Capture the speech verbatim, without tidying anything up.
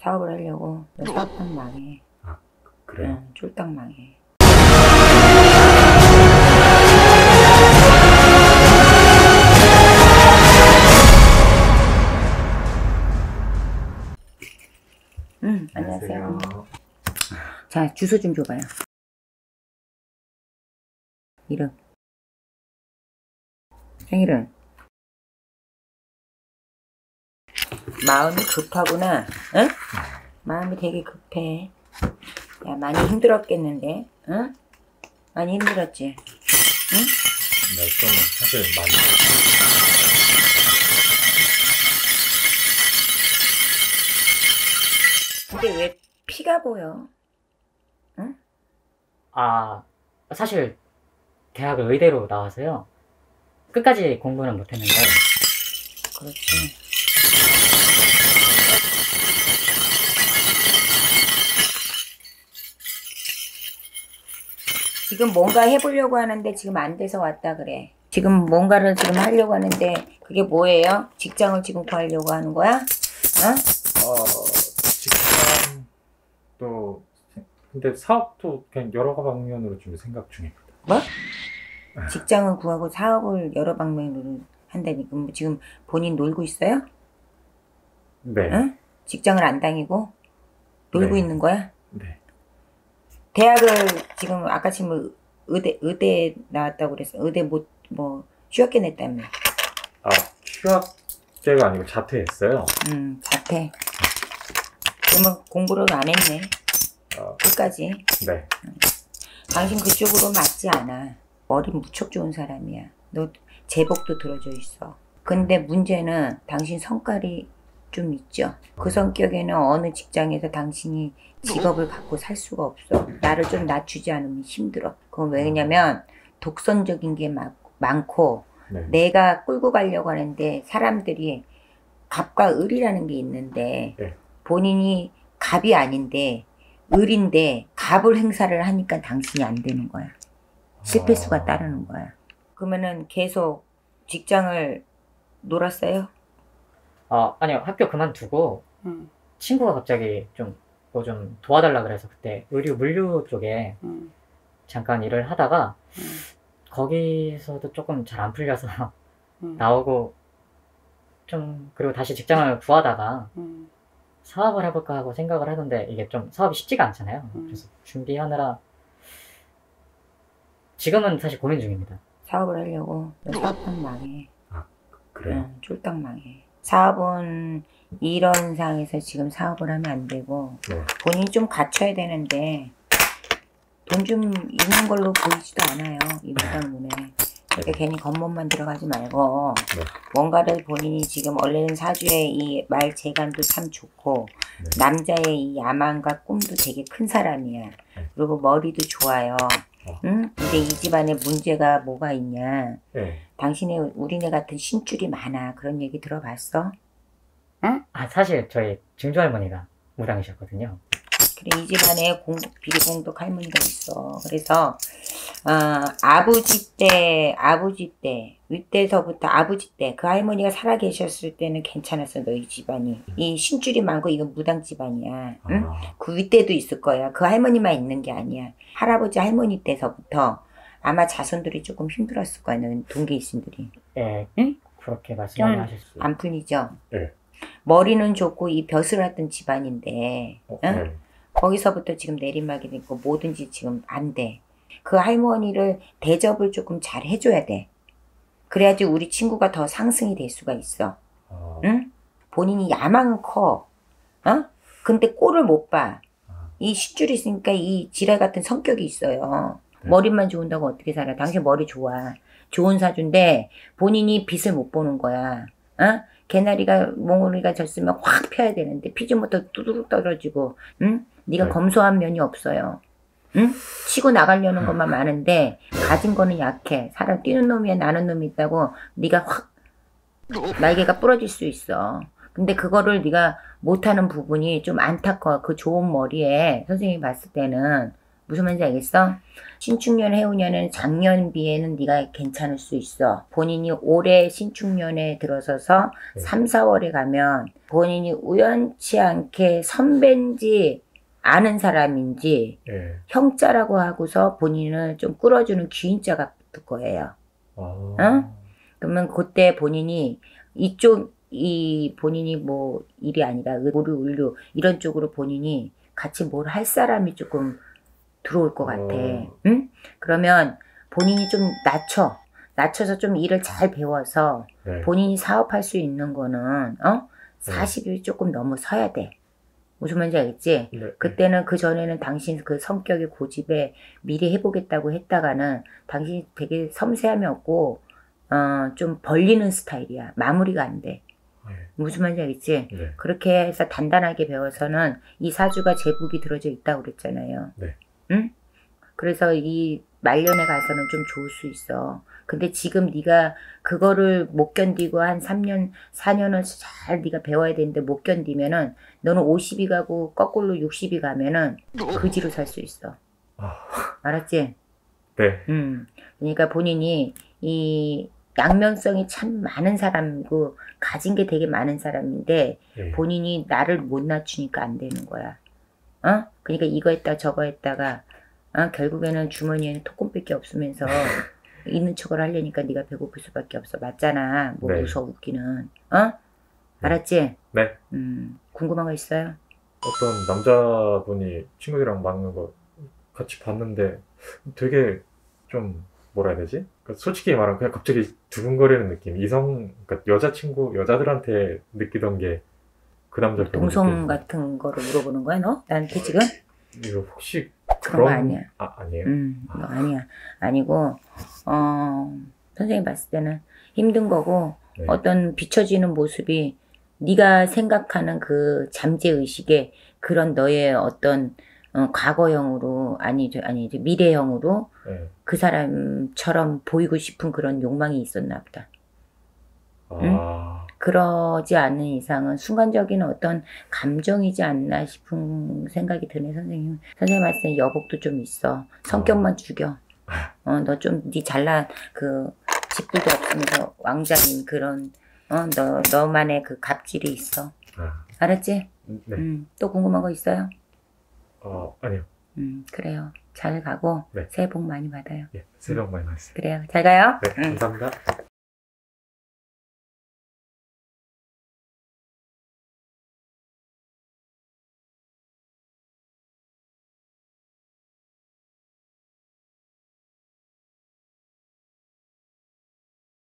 사업을 하려고. 너 사업하면 망해. 아, 그래요? 응, 쫄딱 망해. 응, 안녕하세요. 안녕하세요. 자, 주소 좀 줘봐요. 이름. 생일은? 마음이 급하구나. 응? 마음이 되게 급해. 야, 많이 힘들었겠는데? 응? 많이 힘들었지? 응? 네, 좀 사실 많이. 근데 왜 피가 보여? 응? 아, 사실 대학을 의대로 나와서요. 끝까지 공부는 못했는데. 그렇지. 지금 뭔가 해보려고 하는데 지금 안 돼서 왔다 그래. 지금 뭔가를 지금 하려고 하는데 그게 뭐예요? 직장을 지금 구하려고 하는 거야? 어? 어, 직장도, 근데 사업도 그냥 여러 방면으로 좀 생각 중입니다. 뭐? 직장을 구하고 사업을 여러 방면으로 한다니까. 뭐 지금 본인 놀고 있어요? 네. 응? 직장을 안 다니고 놀고 네. 있는 거야? 네. 대학을 지금 아까 지금 의대 의대 나왔다고 그랬어. 의대 못 뭐 휴학계 냈다며. 아, 휴학제가 아니고 자퇴했어요. 음 자퇴. 그러면 공부를 안 했네. 어, 끝까지. 네. 당신 그쪽으로 맞지 않아. 머리 무척 좋은 사람이야. 너 제복도 들어져 있어. 근데 문제는 당신 성깔이 좀 있죠. 그 성격에는 어느 직장에서 당신이 직업을 갖고 살 수가 없어. 나를 좀 낮추지 않으면 힘들어. 그건 왜냐면 독선적인 게 많, 많고 네. 내가 끌고 가려고 하는데 사람들이 갑과 을이라는 게 있는데 네. 본인이 갑이 아닌데 을인데 갑을 행사를 하니까 당신이 안 되는 거야. 실패수가 아. 따르는 거야. 그러면은 계속 직장을 놀았어요? 어, 아니요, 학교 그만두고 응. 친구가 갑자기 좀 뭐 좀 도와달라 그래서 그때 의류 물류 쪽에 응. 잠깐 일을 하다가 응. 거기서도 조금 잘 안 풀려서 응. 나오고 좀 그리고 다시 직장을 구하다가 응. 사업을 해볼까 하고 생각을 하던데 이게 좀 사업이 쉽지가 않잖아요. 음. 그래서 준비하느라 지금은 사실 고민 중입니다. 사업을 하려고. 너 사업하면 망해. 아, 그래요? 응, 쫄딱 망해. 사업은 이런 상황에서 지금 사업을 하면 안 되고 네. 본인이 좀 갖춰야 되는데 돈 좀 있는 걸로 보이지도 않아요. 이 무당문에. 그러니까 괜히 겉멋만 들어가지 말고 네. 뭔가를 본인이 지금 원래는 사주의 이 말 재간도 참 좋고 네. 남자의 이 야망과 꿈도 되게 큰 사람이야. 네. 그리고 머리도 좋아요. 어. 응? 근데 이 집안에 문제가 뭐가 있냐? 네. 당신의 우리네 같은 신줄이 많아. 그런 얘기 들어봤어? 응? 아, 사실 저희 증조 할머니가 무당이셨거든요. 그래, 이 집안에 공덕, 비공덕 할머니가 있어. 그래서 어, 아버지 때, 아버지 때, 윗때서부터 아버지 때, 그 할머니가 살아 계셨을 때는 괜찮았어, 너희 집안이. 이 신줄이 많고 이건 무당 집안이야. 응? 아. 그 윗때도 있을 거야. 그 할머니만 있는 게 아니야. 할아버지, 할머니 때서부터 아마 자손들이 조금 힘들었을 거야, 너희 동계이신들이. 예, 응? 그렇게 말씀 많이 좀 하셨어요. 안 풀리죠? 네. 머리는 좋고 이 벼슬 하던 집안인데, 어, 응? 네. 거기서부터 지금 내리막이 되고 뭐든지 지금 안 돼. 그 할머니를 대접을 조금 잘 해줘야 돼. 그래야지 우리 친구가 더 상승이 될 수가 있어. 아. 응? 본인이 야망은 커. 어? 근데 꼴을 못 봐. 아. 이 식줄이 있으니까 이 지랄 같은 성격이 있어요. 네. 머리만 좋은다고 어떻게 살아? 당신 머리 좋아. 좋은 사주인데 본인이 빛을 못 보는 거야. 어? 개나리가 몽우리가 졌으면 확 펴야 되는데 피지부터 뚜두룩 떨어지고, 응? 네가 네. 검소한 면이 없어요. 응? 치고 나가려는 것만 많은데 가진 거는 약해. 사람 뛰는 놈이야 나는 놈이 있다고 네가 확 날개가 부러질 수 있어. 근데 그거를 네가 못하는 부분이 좀 안타까워. 그 좋은 머리에 선생님이 봤을 때는 무슨 말인지 알겠어? 신축년 해오년은 작년비에는 네가 괜찮을 수 있어. 본인이 올해 신축년에 들어서서 네. 삼, 사월에 가면 본인이 우연치 않게 선배인지 아는 사람인지 예. 형자라고 하고서 본인을 좀 끌어주는 귀인자가 붙을 거예요. 아. 응? 그러면 그때 본인이 이쪽 이 본인이 뭐 일이 아니라 의료, 의료 이런 쪽으로 본인이 같이 뭘 할 사람이 조금 들어올 것 같아. 어. 응? 그러면 본인이 좀 낮춰. 낮춰서 좀 일을 잘 배워서 네. 본인이 사업할 수 있는 거는 어? 사십이 조금 넘어서야 돼. 무슨 말인지 알겠지? 네. 그때는 그 전에는 당신 그 성격의 고집에 미리 해보겠다고 했다가는 당신이 되게 섬세함이 없고 어, 좀 벌리는 스타일이야. 마무리가 안 돼. 네. 무슨 말인지 알겠지? 네. 그렇게 해서 단단하게 배워서는 이 사주가 제복이 들어져 있다고 그랬잖아요. 네. 응? 그래서 이 말년에 가서는 좀 좋을 수 있어. 근데 지금 네가 그거를 못 견디고 한 삼 년, 사 년을 잘 네가 배워야 되는데 못 견디면은 너는 오십이 가고 거꾸로 육십이 가면은 그지로 살 수 있어. 아. 알았지? 네. 음. 그러니까 본인이 이 양면성이 참 많은 사람이고 가진 게 되게 많은 사람인데 예. 본인이 나를 못 낮추니까 안 되는 거야. 어? 그러니까 이거 했다 저거 했다가 어? 결국에는 주머니에는 토큰밖에 없으면서 있는 척을 하려니까 네가 배고플 수밖에 없어. 맞잖아. 뭐 네. 무서워 웃기는. 어? 알았지? 네. 음. 궁금한 거 있어요? 어떤 남자분이 친구들이랑 맞는 거 같이 봤는데 되게 좀 뭐라 해야 되지? 그러니까 솔직히 말하면 그냥 갑자기 두근거리는 느낌. 이성, 그러니까 여자친구, 여자들한테 느끼던 게 그 남자 결국 동성 느꼈는데. 같은 거를 물어보는 거야 너? 나한테 지금? 이거 혹시 그런 거 아니야. 아, 아니에요? 음, 너 아니야. 아니고, 어, 선생님 봤을 때는 힘든 거고, 네. 어떤 비춰지는 모습이 네가 생각하는 그 잠재의식에 그런 너의 어떤 어, 과거형으로, 아니, 저, 아니, 저 미래형으로 네. 그 사람처럼 보이고 싶은 그런 욕망이 있었나 보다. 아, 그러지 않는 이상은 순간적인 어떤 감정이지 않나 싶은 생각이 드네, 선생님. 선생님 말씀 때 여복도 좀 있어. 성격만 죽여. 어, 너 좀, 네 잘난, 그, 집들도 없으면서 왕자인 그런, 어, 너, 너만의 그 갑질이 있어. 아, 알았지? 네. 음, 또 궁금한 거 있어요? 어, 아니요. 음, 그래요. 잘 가고, 네. 새해 복 많이 받아요. 예, 새해 복 많이 받으세요. 그래요. 잘 가요. 네, 음. 감사합니다.